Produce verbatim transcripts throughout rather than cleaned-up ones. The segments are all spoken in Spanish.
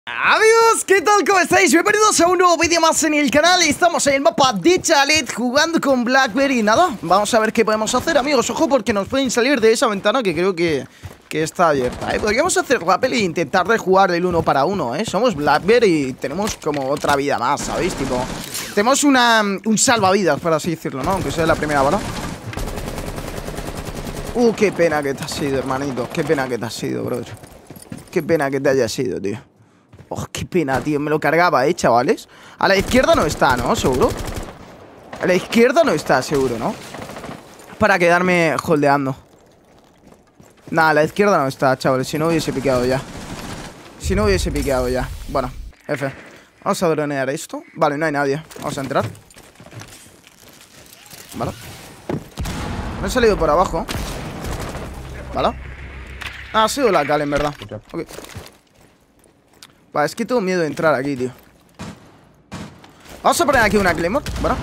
Amigos, ¿qué tal? ¿Cómo estáis? Bienvenidos a un nuevo vídeo más en el canal. Estamos en el mapa de Chalet jugando con Blackbear y nada, vamos a ver qué podemos hacer, amigos. Ojo, porque nos pueden salir de esa ventana que creo que, que está abierta, ¿eh? Podríamos hacer rappel e intentar de jugar el uno para uno, ¿eh? Somos Blackbear y tenemos como otra vida más, ¿sabéis? Tipo, tenemos una, un salvavidas, por así decirlo, ¿no? Aunque sea la primera bala. Uh, qué pena que te has ido, hermanito. Qué pena que te has ido, bro. Qué pena que te hayas ido, tío. Oh, qué pena, tío. Me lo cargaba, ¿eh, chavales? A la izquierda no está, ¿no? ¿Seguro? A la izquierda no está, seguro, ¿no? Para quedarme holdeando. Nah, a la izquierda no está, chavales. Si no hubiese piqueado ya. Si no hubiese piqueado ya. Bueno, F. Vamos a dronear esto. Vale, no hay nadie. Vamos a entrar. Vale. Me he salido por abajo. Vale. Ah, ha sido la cal, en verdad. Ok. Vale, es que tengo miedo de entrar aquí, tío. Vamos a poner aquí una Claymore, ¿vale?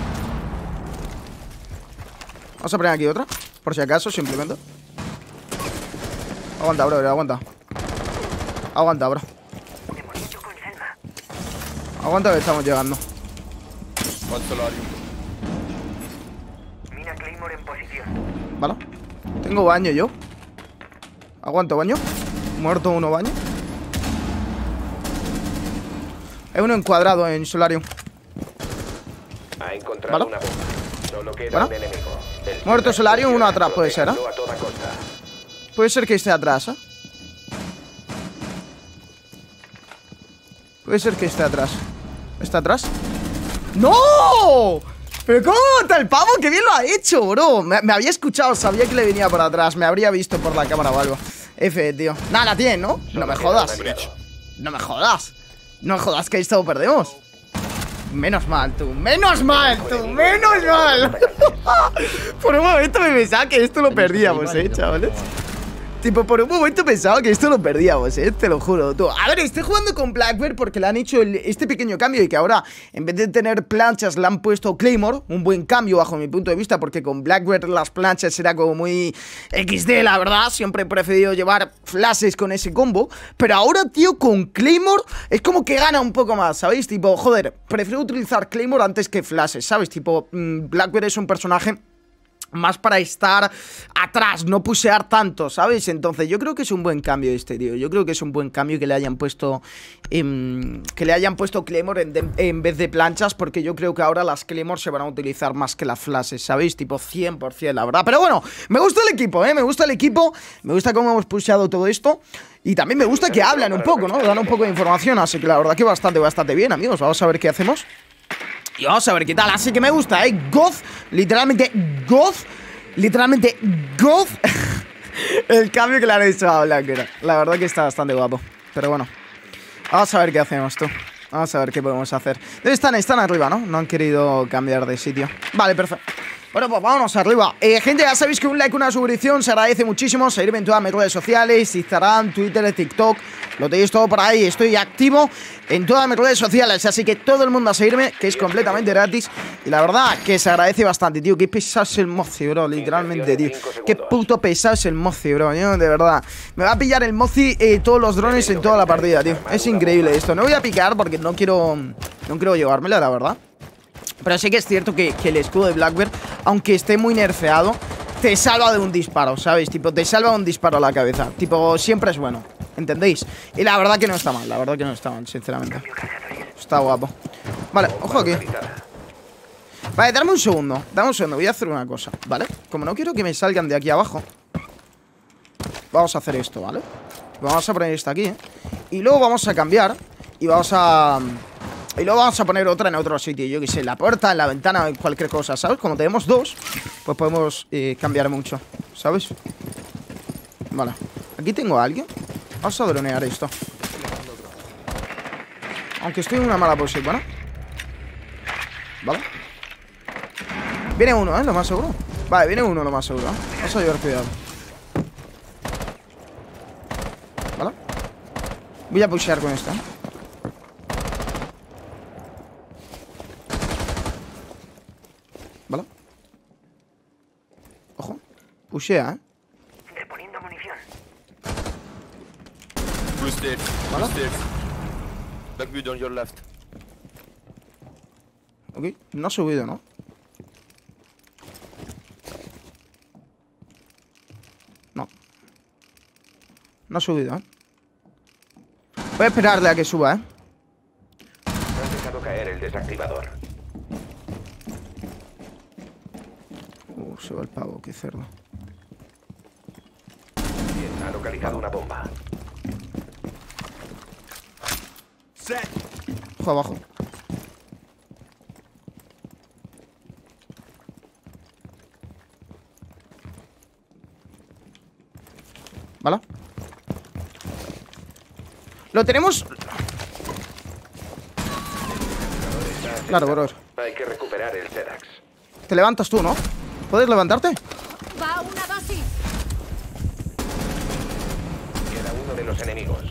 Vamos a poner aquí otra, por si acaso, simplemente. Aguanta, bro, aguanta. Aguanta, bro. Aguanta que estamos llegando. Mina Claymore en posición. Vale. Tengo baño yo. Aguanto baño. Muerto uno baño. Hay uno encuadrado en Solarium. Ha encontrado ¿Vale? una bomba. Solo queda ¿Vale? un enemigo. El Muerto Solarium, uno atrás puede ser, ¿eh? a toda costa. Puede ser que esté atrás, ¿eh? Puede ser que esté atrás. ¿Está atrás? ¡No! ¿Pero cómo mata el pavo? ¡Qué bien lo ha hecho, bro! Me, me había escuchado, sabía que le venía por atrás. Me habría visto por la cámara o algo. F, tío. Nada, la tiene, ¿no? No me jodas. No me jodas. No me jodas que esto lo perdemos. Menos mal, tú. Menos mal, tú. Menos mal. Por un momento me pensaba que esto lo perdíamos, eh, chavales. Tipo, por un momento pensaba que esto lo perdíamos, eh, te lo juro, tú. A ver, estoy jugando con Blackbear porque le han hecho el, este pequeño cambio y que ahora, en vez de tener planchas, le han puesto Claymore. Un buen cambio bajo mi punto de vista, porque con Blackbear las planchas era como muy equis de, la verdad. Siempre he preferido llevar flashes con ese combo. Pero ahora, tío, con Claymore es como que gana un poco más, ¿sabéis? Tipo, joder, prefiero utilizar Claymore antes que flashes, ¿sabes? Tipo, mmm, Blackbear es un personaje más para estar atrás, no pusear tanto, ¿sabes? Entonces yo creo que es un buen cambio este, tío. Yo creo que es un buen cambio que le hayan puesto eh, que le hayan puesto Claymore en, de, en vez de planchas, porque yo creo que ahora las Claymore se van a utilizar más que las flashes, ¿sabéis? Tipo cien por cien, la verdad. Pero bueno, me gusta el equipo, ¿eh? Me gusta el equipo, me gusta cómo hemos puseado todo esto. Y también me gusta que hablan un poco, ¿no? Dan un poco de información, así que la verdad que bastante, bastante bien, amigos. Vamos a ver qué hacemos. Y vamos a ver qué tal, así que me gusta, ¿eh? Goth, literalmente Goth, literalmente Goth. El cambio que le han hecho a Blackbear. La verdad que está bastante guapo. Pero bueno, vamos a ver qué hacemos, tú. Vamos a ver qué podemos hacer. Están, están arriba, ¿no? No han querido cambiar de sitio. Vale, perfecto. Bueno, pues vámonos arriba. eh, Gente, ya sabéis que un like, una suscripción se agradece muchísimo. Seguirme en todas mis redes sociales, Instagram, Twitter, TikTok. Lo tenéis todo por ahí. Estoy activo en todas mis redes sociales, así que todo el mundo a seguirme, que es completamente gratis. Y la verdad que se agradece bastante, tío. Qué pesado es el Mozi, bro, literalmente, tío. Qué puto pesado es el Mozi, bro, yo, de verdad. Me va a pillar el Mozi eh, todos los drones en toda la partida, tío. Es increíble esto. No voy a picar porque no quiero No quiero llevármela, la verdad. Pero sí que es cierto que, que el escudo de Blackbear, aunque esté muy nerfeado, te salva de un disparo, ¿sabes? Tipo, te salva de un disparo a la cabeza. Tipo, siempre es bueno, ¿entendéis? Y la verdad que no está mal, la verdad que no está mal, sinceramente. Está guapo. Vale, ojo aquí. Vale, dame un segundo, dame un segundo, voy a hacer una cosa, ¿vale? Como no quiero que me salgan de aquí abajo, vamos a hacer esto, ¿vale? Vamos a poner esto aquí, ¿eh? Y luego vamos a cambiar y vamos a... Y luego vamos a poner otra en otro sitio, yo que sé, en la puerta, en la ventana, en cualquier cosa, ¿sabes? Como tenemos dos, pues podemos eh, cambiar mucho, ¿sabes? Vale, aquí tengo a alguien. Vamos a dronear esto. Aunque estoy en una mala posición, ¿no? Vale. Viene uno, ¿eh? Lo más seguro. Vale, viene uno, lo más seguro, ¿eh? Vamos a llevar cuidado. Vale. Voy a pushear con esta, ¿eh? Vale. Ojo. Pushea, ¿eh? Reponiendo munición. ¿Vale? Black build on your left. Ok, no ha subido, ¿no? No. No ha subido, ¿eh? Voy a esperarle a que suba, ¿eh? No han dejado caer el desactivador. Uh, se va el pavo, qué cerdo. Bien, ha localizado una bomba. Ojo abajo. ¿Vale? Lo tenemos. Claro, bro. Hay que recuperar el Sedax. Te levantas tú, ¿no? ¿Puedes levantarte? Va una dosis. Queda uno de los enemigos.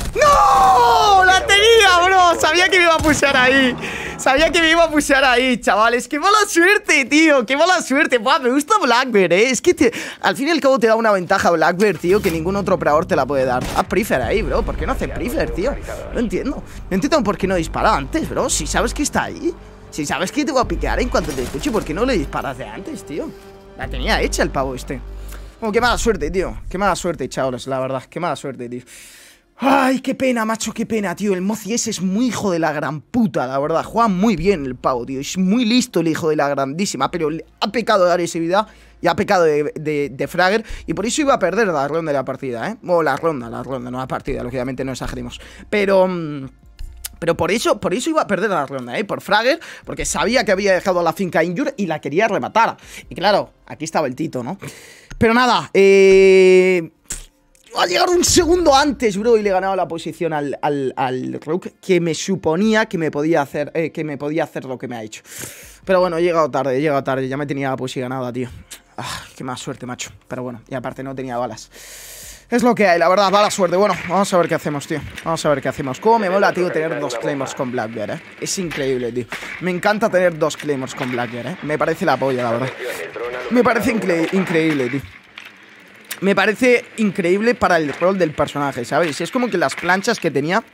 ¡No! ¡La tenía, bro! Sabía que me iba a pushear ahí. Sabía que me iba a pushear ahí, chavales. ¡Qué mala suerte, tío! ¡Qué mala suerte! Buah, me gusta Blackbird, ¿eh? Es que te, al fin y al cabo te da una ventaja Blackbird, tío, que ningún otro operador te la puede dar. Haz Prefer ahí, bro. ¿Por qué no hace Prefer, tío? No entiendo. No entiendo por qué no dispara antes, bro. Si sabes que está ahí. Si sabes que te va a piquear en cuanto te escuche, ¿por qué no le disparas de antes, tío? La tenía hecha el pavo este. Como qué mala suerte, tío. Qué mala suerte, chavales, la verdad. Qué mala suerte, tío. Ay, qué pena, macho, qué pena, tío. El Mozi ese es muy hijo de la gran puta, la verdad. Juega muy bien el pavo, tío. Es muy listo el hijo de la grandísima. Pero ha pecado de agresividad y ha pecado de, de, de fragger. Y por eso iba a perder la ronda de la partida, ¿eh? O la ronda, la ronda, no la partida. Lógicamente no exageremos. Pero... Mmm, Pero por eso, por eso iba a perder la ronda, ¿eh? Por fragger, porque sabía que había dejado la finca injure y la quería rematar. Y claro, aquí estaba el Tito, ¿no? Pero nada, eh... ha llegado un segundo antes, bro, y le he ganado la posición al, al, al Rook, que me suponía que me podía hacer eh, que me podía hacer lo que me ha hecho. Pero bueno, he llegado tarde, he llegado tarde, ya me tenía la posición ganada, tío. Ah, qué más suerte, macho. Pero bueno, y aparte no tenía balas. Es lo que hay, la verdad, mala suerte. Bueno, vamos a ver qué hacemos, tío. Vamos a ver qué hacemos. Cómo me mola, tío, tener dos Claymores con Blackbird, eh. Es increíble, tío. Me encanta tener dos Claymores con Blackbird, eh. Me parece la polla, la verdad. Me parece incre increíble, tío. Me parece increíble para el rol del personaje, ¿sabes? Es como que las planchas que tenía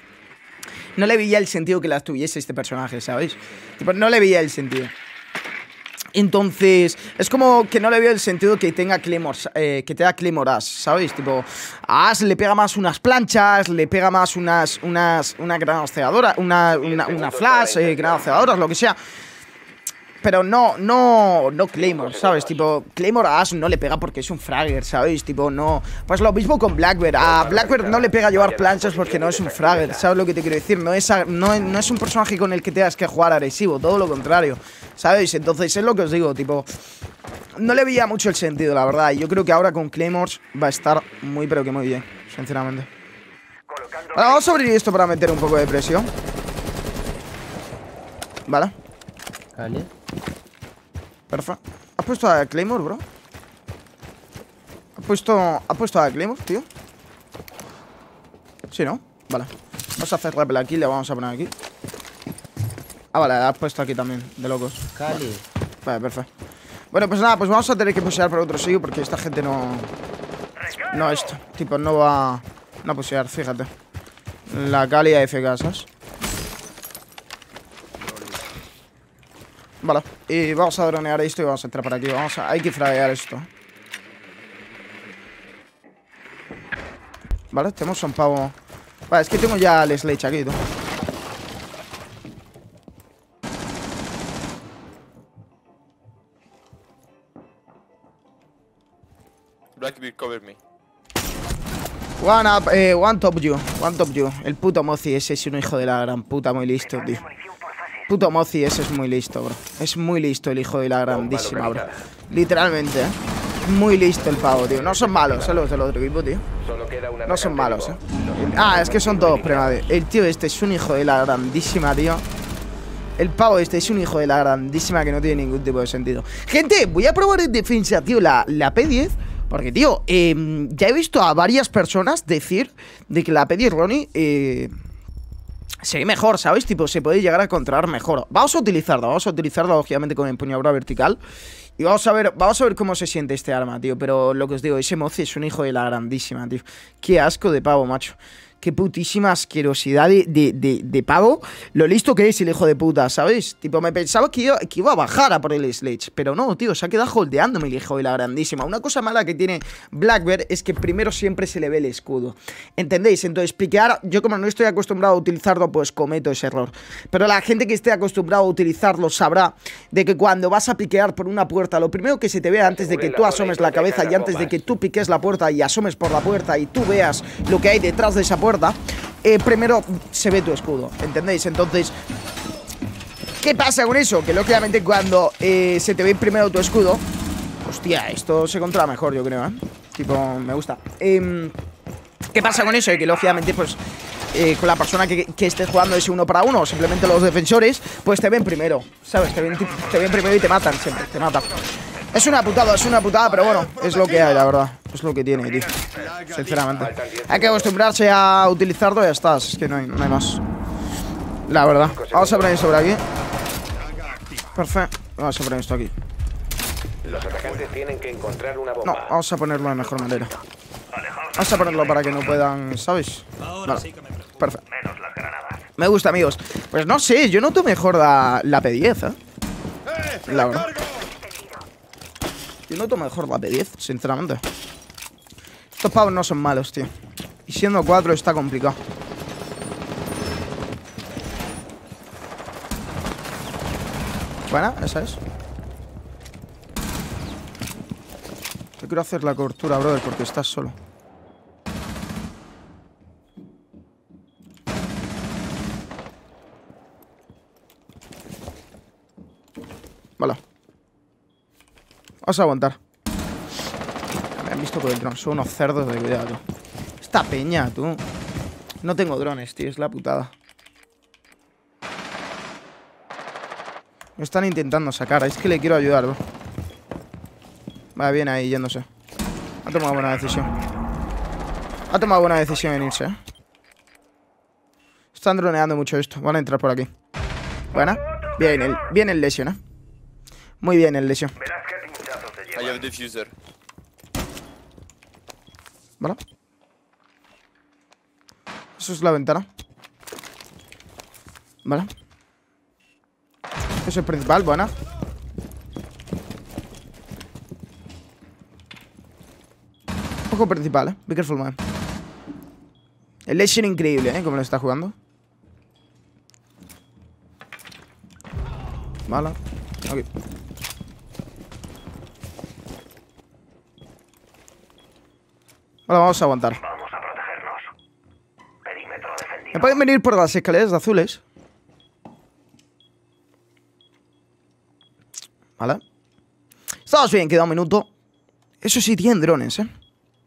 no le veía el sentido que las tuviese este personaje, ¿sabes? Tipo, no le veía el sentido. Entonces, es como que no le veo el sentido que tenga Claymores, eh, que tenga Claymore Ash, ¿sabes? Tipo, a Ash le pega más unas planchas, le pega más unas, unas, una granada cegadora, una, una, una flash, eh, granadas cegadoras, lo que sea. Pero no, no, no Claymore, ¿sabes? Tipo, Claymore a Ash no le pega porque es un fragger, ¿sabes? Tipo, no... Pues lo mismo con Blackbird. A Blackbird no le pega llevar planchas porque no es un fragger, ¿sabes lo que te quiero decir? No es, no, no es un personaje con el que tengas que jugar agresivo, todo lo contrario, ¿sabes? Entonces es lo que os digo, tipo... No le veía mucho el sentido, la verdad. Y yo creo que ahora con Claymores va a estar muy, pero que muy bien, sinceramente. Vale, vamos a abrir esto para meter un poco de presión. Vale. Vale. Perfecto. ¿Has puesto a Claymore, bro? ¿Has puesto, ¿has puesto a Claymore, tío? Sí, ¿no? Vale. Vamos a hacer rappel aquí, le vamos a poner aquí. Ah, vale, la has puesto aquí también, de locos. Cali. Vale, perfecto. Bueno, pues nada, pues vamos a tener que pusear por otro sitio porque esta gente no... No esto, tipo, no va... No a pusear, fíjate. La Cali A F K, ¿sabes? Vale, y vamos a dronear esto y vamos a entrar por aquí. Vamos a... Hay que fraguear esto. Vale, tenemos un pavo. Vale, es que tengo ya el Sledge aquí, tú. Blackbeard, cover me. One up, eh, one top you. One top you. El puto Mozi ese es un hijo de la gran puta, muy listo, tío. Puto Mozi ese es muy listo, bro. Es muy listo el hijo de la grandísima, bro. Literalmente, eh. Muy listo el pavo, tío. No son malos, eh, los del otro equipo, tío. No son malos, eh. Ah, es que son todos premade. El tío este es un hijo de la grandísima, tío. El pavo este es un hijo de la grandísima que no tiene ningún tipo de sentido. Gente, voy a probar en defensa, tío, la, la P diez. Porque, tío, eh, ya he visto a varias personas decir de que la P diez Ronnie eh, se ve mejor, ¿sabes? Tipo, se puede llegar a encontrar mejor. Vamos a utilizarla, vamos a utilizarla, lógicamente, con empuñadura vertical. Y vamos a ver, vamos a ver cómo se siente este arma, tío. Pero lo que os digo, ese Mozi es un hijo de la grandísima, tío. Qué asco de pavo, macho. Qué Qué putísima asquerosidad de, de, de, de pavo. Lo listo que es el hijo de puta, ¿sabes? Tipo, me pensaba que iba, que iba a bajar a por el Sledge. Pero no, tío, se ha quedado holdeándome el hijo de la grandísima. Una cosa mala que tiene Blackbeard es que primero siempre se le ve el escudo. ¿Entendéis? Entonces, piquear, yo como no estoy acostumbrado a utilizarlo, pues cometo ese error. Pero la gente que esté acostumbrado a utilizarlo sabrá de que cuando vas a piquear por una puerta, lo primero que se te ve antes de que tú asomes la cabeza y antes de que tú piques la puerta y asomes por la puerta y tú veas lo que hay detrás de esa puerta, puerta, eh, primero se ve tu escudo, ¿entendéis? Entonces, ¿qué pasa con eso? Que lógicamente cuando eh, se te ve primero tu escudo, hostia, esto se controla mejor, yo creo, ¿eh? Tipo, me gusta. Eh, ¿Qué pasa con eso? Que lógicamente, pues, eh, con la persona que, que esté jugando ese uno para uno, o simplemente los defensores, pues te ven primero, ¿sabes? Te ven, te ven primero y te matan siempre, te matan. Es una putada, es una putada, pero bueno, es lo que hay, la verdad. Es lo que tiene, tío. Sinceramente. Hay que acostumbrarse a utilizarlo y ya está. Es que no hay, no hay más. La verdad. Vamos a poner esto por aquí. Perfecto. Vamos a poner esto aquí. Los atacantes tienen que encontrar una bomba. No, vamos a ponerlo de mejor manera. Vamos a ponerlo para que no puedan, ¿sabes? Vale. Perfecto. Me gusta, amigos. Pues no sé, yo noto mejor la, la P diez, ¿eh? La verdad. Yo noto mejor la P diez, sinceramente. Estos pavos no son malos, tío. Y siendo cuatro está complicado. Buena, esa es. Yo quiero hacer la cobertura, brother, porque estás solo. Vale. Vamos a aguantar. Me han visto con el dron. Son unos cerdos de cuidado. Esta peña, tú. No tengo drones, tío. Es la putada. Me están intentando sacar. Es que le quiero ayudar, bro. Va bien ahí, yéndose. Ha tomado buena decisión. Ha tomado buena decisión en irse, ¿eh? Están droneando mucho esto. Van a entrar por aquí. Buena. Bien el, bien el Lesion, ¿eh? Muy bien el Lesion. I have a diffuser. Vale. Eso es la ventana. Vale. Eso es el principal, buena. Ojo principal, eh. Be careful, man. El Lesion increíble, eh. Como lo está jugando. Vale. Ok. Vale, vamos a aguantar. Vamos a protegernos. Perímetro defendido. Me pueden venir por las escaleras azules. Vale. Estamos bien, queda un minuto. Eso sí, tienen drones, eh.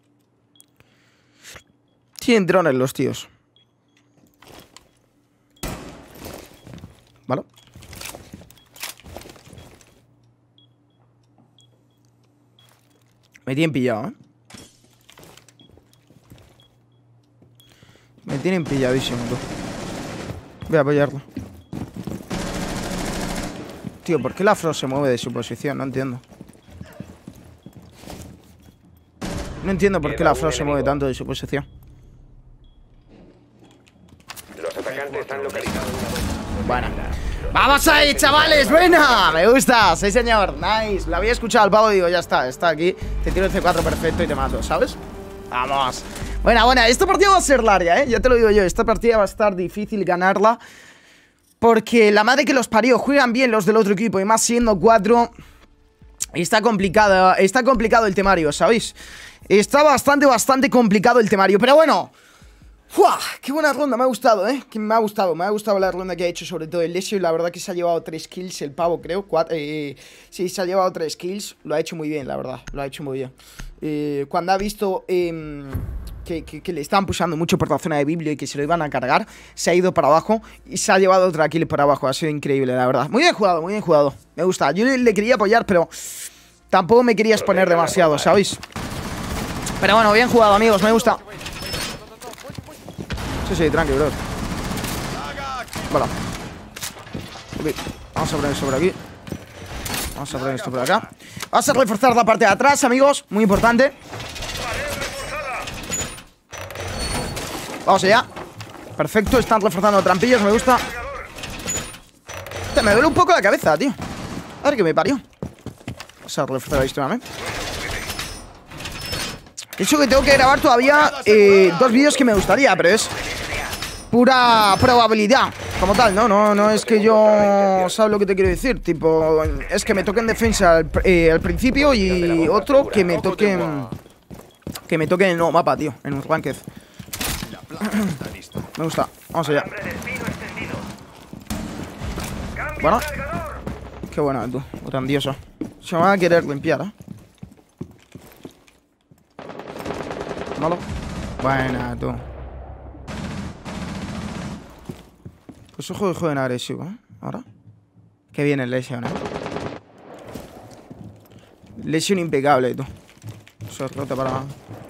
Tienen drones los tíos. Vale. Me tienen pillado, eh. Me tienen pilladísimo, tú. Voy a apoyarlo. Tío, ¿por qué la Frost se mueve de su posición? No entiendo. No entiendo por qué la Frost se mueve tanto de su posición. Los atacantes están localizados. Bueno. ¡Vamos ahí, chavales! ¡Buena! Me gusta, sí señor, nice. Lo había escuchado al pavo y digo, ya está, está aquí. Te tiro el C cuatro perfecto y te mato, ¿sabes? Vamos. Buena, buena, esta partida va a ser larga, ¿eh? Ya te lo digo yo, esta partida va a estar difícil ganarla. Porque la madre que los parió, juegan bien los del otro equipo. Y más siendo cuatro, está complicado, está complicado el temario, ¿sabéis? Está bastante, bastante complicado el temario. Pero bueno, ¡fua! ¡Qué buena ronda! Me ha gustado, ¿eh? Que me ha gustado, me ha gustado la ronda que ha hecho, sobre todo el Lesion. La verdad que se ha llevado tres kills el pavo, creo. Cuatro, eh, sí, se ha llevado tres kills. Lo ha hecho muy bien, la verdad. Lo ha hecho muy bien. Eh, cuando ha visto eh, que, que, que le estaban pushando mucho por la zona de Biblio y que se lo iban a cargar, se ha ido para abajo y se ha llevado otra kill para abajo. Ha sido increíble, la verdad. Muy bien jugado, muy bien jugado. Me gusta. Yo le, le quería apoyar, pero tampoco me quería exponer demasiado, ¿sabéis? Pero bueno, bien jugado, amigos. Me gusta. Sí, sí, tranqui, bro. Vale. Ok, vamos a poner esto por aquí. Vamos a poner esto por acá. Vamos a reforzar la parte de atrás, amigos. Muy importante. Vamos allá. Perfecto, están reforzando trampillas, me gusta. Te me duele un poco la cabeza, tío. A ver qué me parió. Vamos a reforzar esto también. De hecho que tengo que grabar todavía eh, dos vídeos que me gustaría, pero es pura probabilidad, como tal, ¿no? No, no es que yo... ¿Sabes lo que te quiero decir? Tipo, es que me toque en defensa al, eh, al principio y otro que me toque en, que me toque en el nuevo mapa, tío. En un ranked. Me gusta. Vamos allá. Bueno. Qué bueno, tú. Grandioso. Se me va a querer limpiar, ¿eh? Malo. Buena, tú. Pues ojo de joven agresivo, ¿eh? Ahora. Que viene el Lesion, ¿eh? Lesion impecable, tú. Eso es rota para...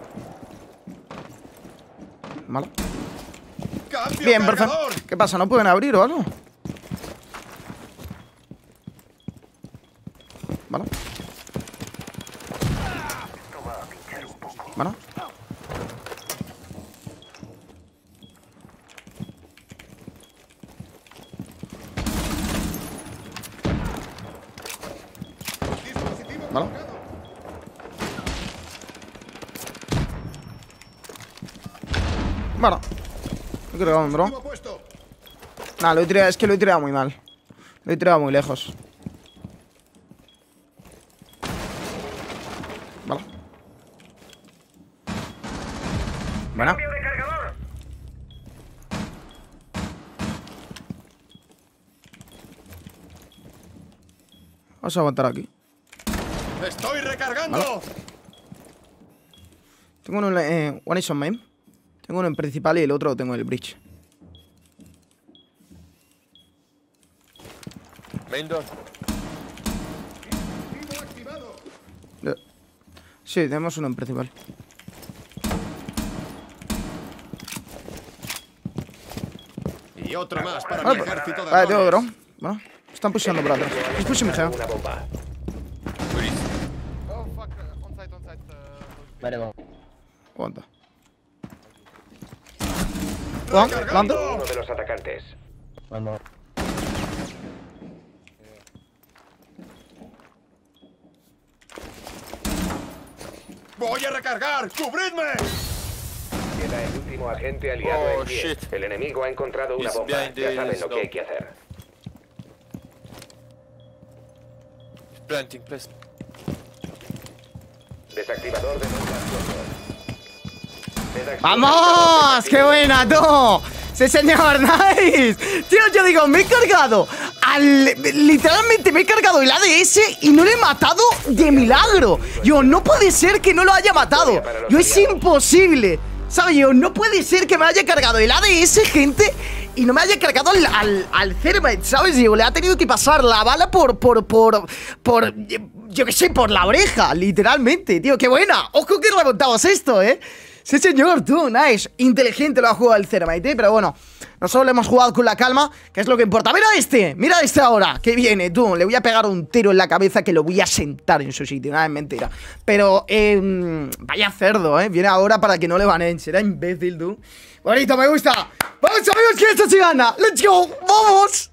Malo. Bien, perfecto. ¿Qué pasa? ¿No pueden abrir o algo? Vale. Bueno. Vale. Bueno. Lo he tirado, bro. Nah, lo he tirado, es que lo he tirado muy mal. Lo he tirado muy lejos. Vale. Bueno. Vamos a aguantar aquí. ¡Estoy recargando! Vale. Tengo uno en eh, one is on main. Tengo uno en principal y el otro lo tengo en el bridge. Main door. Sí, tenemos uno en principal. Y otro más para Vale, mi ejército de vale, tengo otro. drones. Bueno, están pushando por atrás. He's pushing me, Geo. Una bomba. Aguanta. One, planted. Uno de los atacantes. ¡Voy a recargar! ¡Cubridme! Queda el último agente aliado Oh, en pie. shit. El enemigo ha encontrado una He's bomba. behind Ya the saben lo snow. que hay que hacer. Planting, please. Desactivador de bombas. Desactivador. ¡Vamos! ¡Qué buena, tú! ¡Sí, señor! ¡Nice! Tío, yo digo, me he cargado al... Literalmente me he cargado el A D S y no lo he matado de milagro. Yo, no puede ser que no lo haya matado. Yo, es imposible. ¿Sabes? Yo, no puede ser que me haya cargado el A D S, gente, y no me haya cargado al, al, al Thermite, ¿sabes? Yo, le ha tenido que pasar la bala por... por... por... por... yo qué sé, por la oreja, literalmente, tío. ¡Qué buena! ¡Ojo que remontamos esto, eh! Sí, señor, tú, nice. Inteligente lo ha jugado el Thermite, ¿eh? Pero bueno, nosotros lo hemos jugado con la calma, que es lo que importa. ¡Mira este! ¡Mira este ahora! ¡Que viene, tú! Le voy a pegar un tiro en la cabeza que lo voy a sentar en su sitio. Nada, es mentira. Pero, eh... vaya cerdo, ¿eh? Viene ahora para que no le banen. Será imbécil, tú. Bonito, me gusta. ¡Vamos, amigos, que esto se gana! ¡Let's go! ¡Vamos!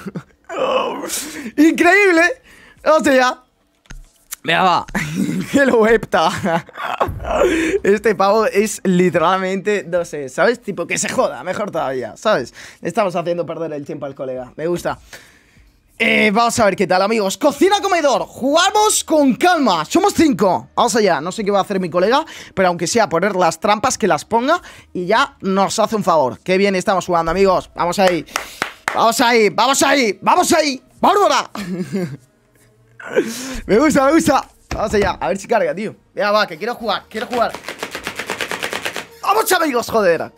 Increíble. Vamos allá. Mira, va. Que lo hepta. Este pavo es literalmente, no sé, ¿sabes? Tipo, que se joda, mejor todavía, ¿sabes? Le estamos haciendo perder el tiempo al colega. Me gusta. Eh, vamos a ver qué tal, amigos. Cocina comedor. Jugamos con calma. Somos cinco. Vamos allá. No sé qué va a hacer mi colega, pero aunque sea poner las trampas, que las ponga y ya nos hace un favor. Qué bien estamos jugando, amigos. Vamos ahí. Vamos ahí. Vamos ahí. Vamos ahí. ¡Bárbara! Me gusta, me gusta. Vamos allá, a ver si carga, tío. Venga, va, que quiero jugar, quiero jugar. ¡Vamos, amigos, joder!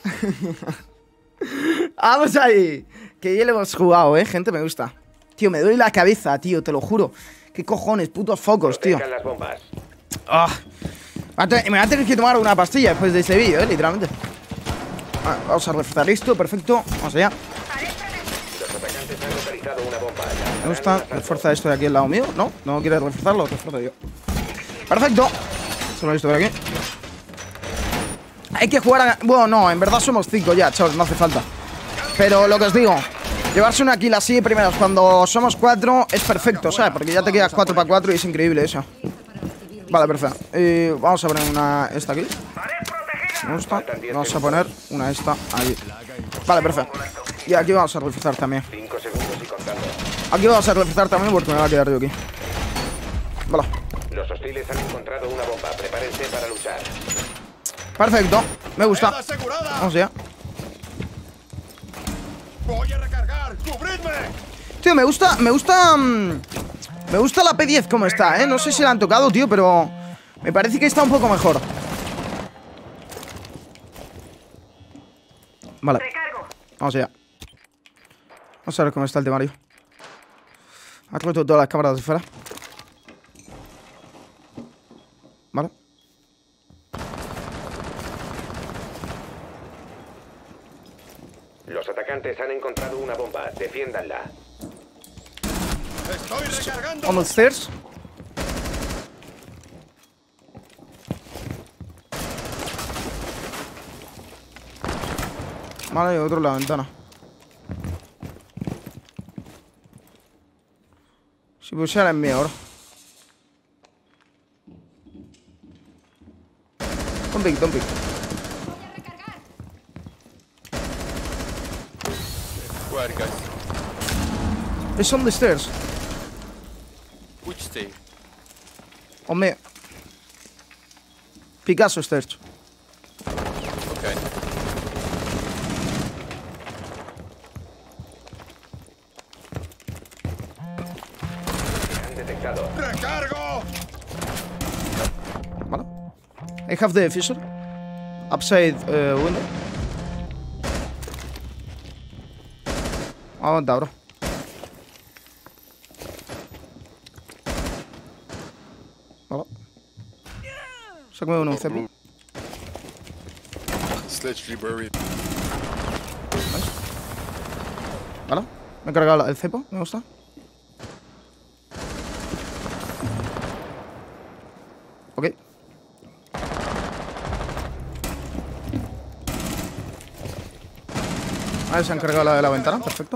Vamos ahí. Que ya le hemos jugado, eh, gente, me gusta. Tío, me duele la cabeza, tío, te lo juro. ¿Qué cojones, putos focos, tío? Protejan las bombas. Ah. Me voy a tener que tomar una pastilla después de este vídeo, eh, literalmente. Ah, vamos a reforzar esto, perfecto. Vamos allá. Los atacantes han localizado una bomba. Me gusta, refuerza esto de aquí al lado mío. No, no quiere reforzarlo, lo refuerzo yo. Perfecto. Se lo he visto por aquí. Hay que jugar a... Bueno, no, en verdad somos cinco ya, chavos, no hace falta. Pero lo que os digo, llevarse una kill así primeros cuando somos cuatro es perfecto, ¿sabes? Porque ya te quedas cuatro para cuatro y es increíble eso. Vale, perfecto. Y vamos a poner una esta aquí. Me gusta. Vamos a poner una esta ahí. Vale, perfecto. Y aquí vamos a reforzar también. Aquí vamos a reforzar también porque me va a quedar yo aquí. Vale. Los hostiles han encontrado una bomba. Prepárense para luchar. Perfecto. Me gusta. Vamos allá. Voy a recargar. ¡Cubridme! Tío, me gusta, me gusta mmm, me gusta la P diez como está, ¿eh? No sé si la han tocado, tío, pero me parece que está un poco mejor. Vale. Vamos allá. Vamos a ver cómo está el temario. Ha roto todas las cámaras de fuera. Vale. Los atacantes han encontrado una bomba. Defiéndanla. Estoy recargando. On the stairs. Vale, y otro en la ventana. Si pusiera en mí ahora. Don't pick, don't pick. Where, guys? It's on the stairs. Which stay? On me. Picasso stairs. Okay. Han detectado. ¡Recargo! Vale. I have the fissure. Upside uh, window. Aguanta, bro. Vale. Sácame uno, un cepo. Sledge library. Vale. Me he cargado el cepo, me gusta. Ok. A ver, se han cargado la de la ventana, perfecto.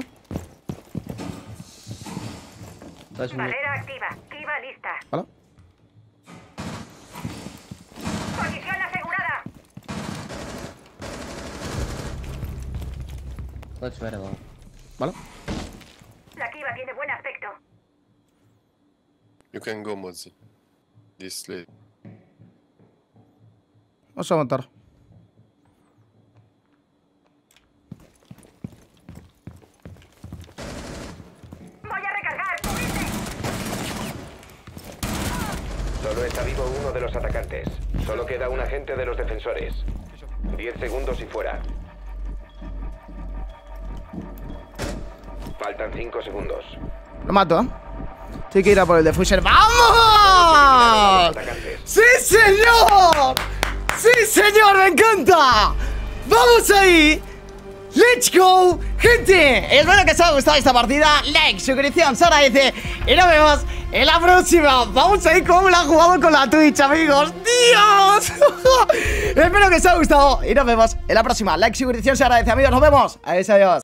Barrera activa. Kiva lista. Vale. Posición asegurada. Vale. La Kiva tiene buen aspecto. You can go, Mozzie. This slave. Vamos a aguantar. Voy a recargar. ¡Cubrirte! Solo está vivo uno de los atacantes. Solo queda un agente de los defensores. Diez segundos y fuera. Faltan cinco segundos. Lo mato, ¿eh? Tengo que ir a por el defuser. ¡Vamos! Atacantes. ¡Sí, señor! ¡Sí, señor! ¡Me encanta! ¡Vamos ahí! ¡Let's go! Gente, espero que os haya gustado esta partida. Like, suscripción, se agradece. Y nos vemos en la próxima. Vamos a ir cómo me la han jugado con la Twitch, amigos. ¡Dios! Espero que os haya gustado. Y nos vemos en la próxima. Like, suscripción, se agradece, amigos. Nos vemos. Adiós, adiós.